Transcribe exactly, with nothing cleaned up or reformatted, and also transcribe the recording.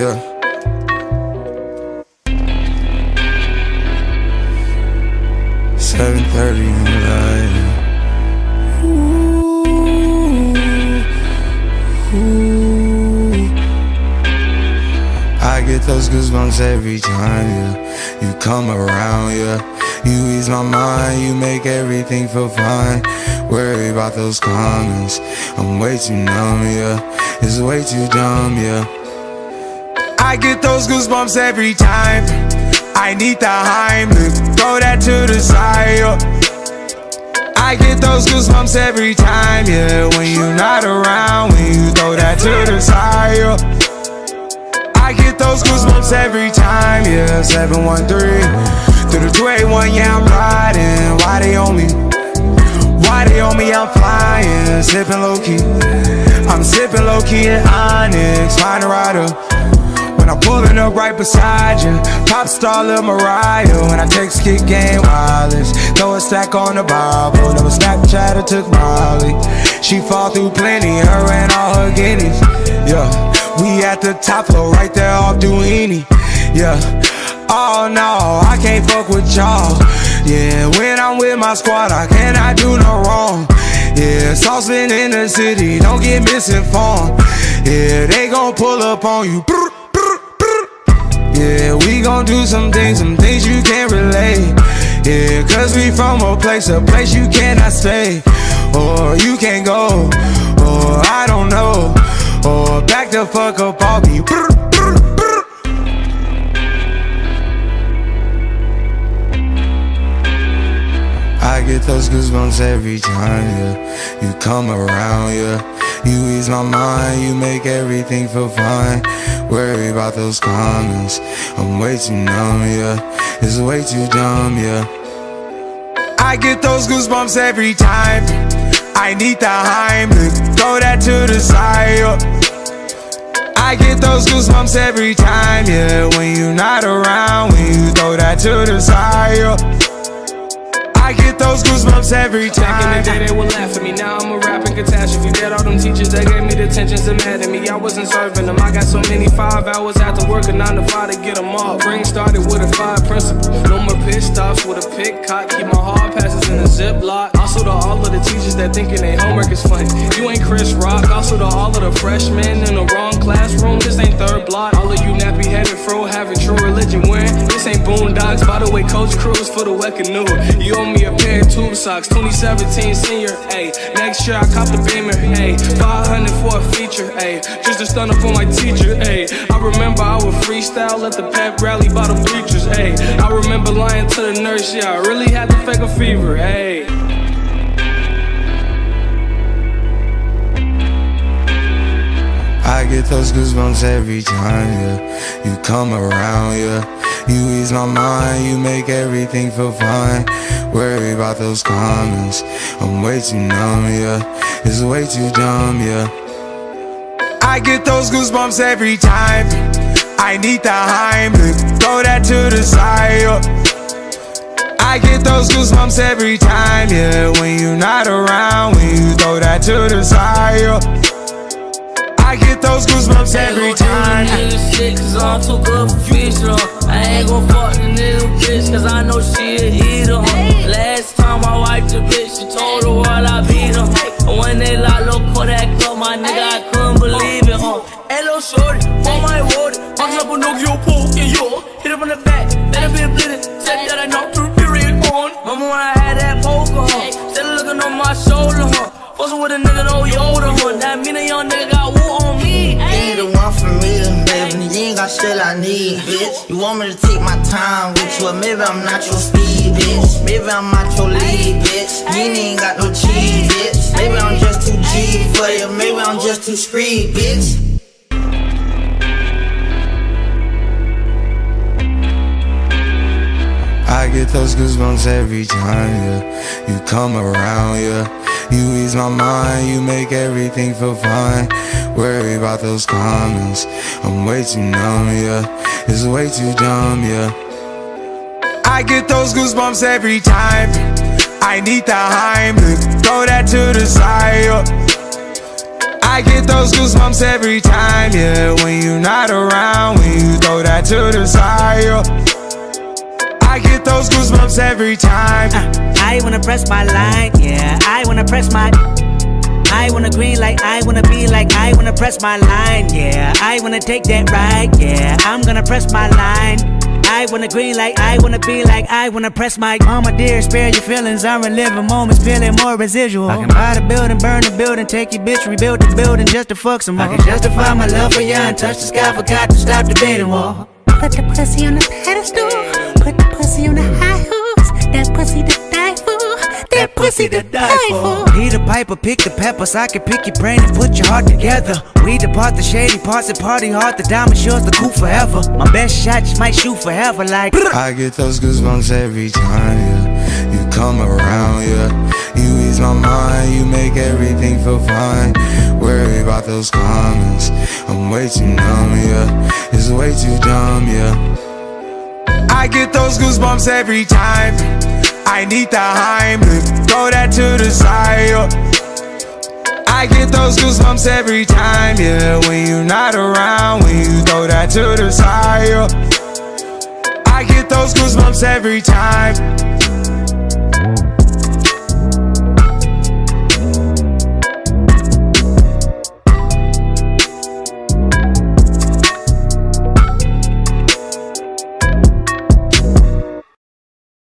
Yeah. seven thirty in the night. Ooh, ooh. I get those goosebumps every time, yeah. You come around, yeah. You ease my mind, you make everything feel fine. Worry about those comments, I'm way too numb, yeah. It's way too dumb, yeah. I get those goosebumps every time. I need the Heimlich, throw that to the side, yeah. I get those goosebumps every time, yeah. When you're not around, when you throw that to the side, yeah. I get those goosebumps every time, yeah. seven one three through the two eight one, yeah, I'm riding. Why they on me? Why they on me? I'm flying, sipping low-key. I'm sipping low-key in Onyx, find a rider. When I'm pulling up right beside you, pop star Lil Mariah. When I text kick game wireless, throw a stack on the Bible. Never Snapchat or took Molly. She fall through plenty, her and all her guineas. Yeah, we at the top floor, right there off Duini. Yeah, oh no, I can't fuck with y'all. Yeah, when I'm with my squad, I cannot do no wrong. Yeah, saucepan in the city, don't get misinformed. Yeah, they gon' pull up on you. Yeah, we gon' do some things, some things you can't relate. Yeah, cause we from a place, a place you cannot stay. Or you can't go, or I don't know. Or back the fuck up off me. I get those goosebumps every time, yeah. You come around, yeah. You ease my mind, you make everything feel fine. Worry about those comments, I'm way too numb, yeah. It's way too dumb, yeah. I get those goosebumps every time. I need the Heimlich, throw that to the side, yeah. I get those goosebumps every time, yeah. When you're not around, when you throw that to the side, yeah. I get those goosebumps every time. Back in the day they would laugh at me, now I'm a rapping catastrophe. Dead all them teachers that gave me detentions and mad at me. I wasn't serving them, I got so many five hours after work, a nine to five to get them off. Ring started with a five principle, no more pit stops with a pick cock. Keep my hard passes in a ziplock. Also to all of the teachers that thinking they homework is funny, you ain't Chris Rock. Also to all of the freshmen in the wrong classroom, this ain't third block. All of you nappy headed fro having true religion wearing, this ain't Boondocks. By the way, Coach Cruz for the wet canoe. You owe me a pair of tube socks, twenty seventeen senior, ayy. Next year I cop the Beamer, ayy. five hundred for a feature, ayy. Just to stun up on my teacher, ayy. I remember I would freestyle at the pep rally by the bleachers, ayy. I remember lying to the nurse, yeah, I really had to fake a fever, ayy. I get those goosebumps every time, yeah. You come around, yeah. You ease my mind, you make everything feel fine. Worry about those comments, I'm way too numb, yeah. It's way too dumb, yeah. I get those goosebumps every time. I need the Heimlich, throw that to the side, yeah. I get those goosebumps every time, yeah. When you're not around, when you throw that to the side, yeah. I get those goosebumps every time. Shit, cause I'm too good for future. I ain't gon' fuck the little bitch, cause I know she a eater. Last time I wiped the bitch, she told the world I beat her. And when they locked low Kodak Club, my nigga, I couldn't believe it. Uh. Hello, shorty, on my ward, I'm up a Nokia poke in yo. Hit up on the back, let it be a blizzard. Said that I knocked through period on. Mama, when I had that poker, huh? Still looking on my shoulder, huh? Fussing with a nigga, no Yoda, huh? That mean a young nigga got woo on me. You the one for me, baby. You ain't got shit I need, bitch. You want me to take my time with you, or maybe I'm not your speed, bitch. Maybe I'm not your lead, bitch. You ain't got no cheese, bitch. Maybe I'm just too G for you, maybe I'm just too street, bitch. I get those goosebumps every time, yeah. You come around, yeah. You ease my mind, you make everything feel fine. Worry about those comments, I'm way too numb, yeah. It's way too dumb, yeah. I get those goosebumps every time. I need the Heimlich, throw that to the side, yeah. I I get those goosebumps every time, yeah. When you're not around, when you throw that to the side, yeah. I get those goosebumps every time. uh, I wanna press my line, yeah. I wanna press my I wanna green like I wanna be like I wanna press my line, yeah. I wanna take that ride, yeah. I'm gonna press my line. I wanna green like I wanna be like I wanna press my mama dear, spare your feelings. I'm reliving moments, feeling more residual. I can buy the building, burn the building, take your bitch, rebuild the building just to fuck some more. I can justify my love for you and touch the sky, forgot to stop debating war. Put the pussy on the pedestal, put the pussy on the high horse. That pussy to die for, that pussy to die for. Peter Piper, pick the peppers, I can pick your brain and put your heart together. We depart the shady parts and party hard, the diamond yours, the cool forever. My best shot just might shoot forever like I get those goosebumps every time, yeah. You come around, yeah. You ease my mind, you make everything feel fine. Worry about those comments, I'm way too numb, yeah. It's way too dumb, yeah. I get those goosebumps every time. I need the Heimlich, throw that to the side, yeah. I get those goosebumps every time, yeah. When you're not around, when you throw that to the side, yeah. I get those goosebumps every time.